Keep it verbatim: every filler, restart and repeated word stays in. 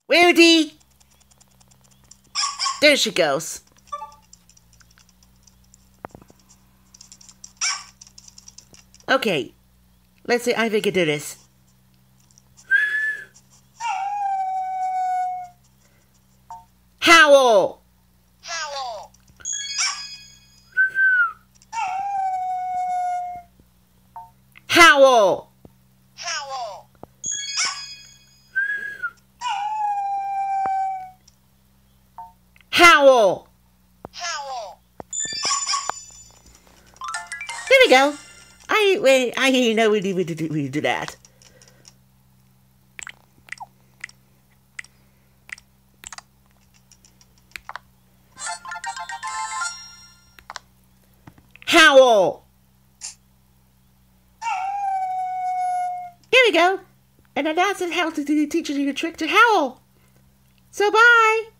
Rudy! There she goes. Okay, let's see if I can do this. Howl! Howl! Howl! Howl! Howl! Howl! There we go. I wait. I didn't know we would do, we do that. Howl! Here we go. And that's how to teach you the trick to howl. So bye.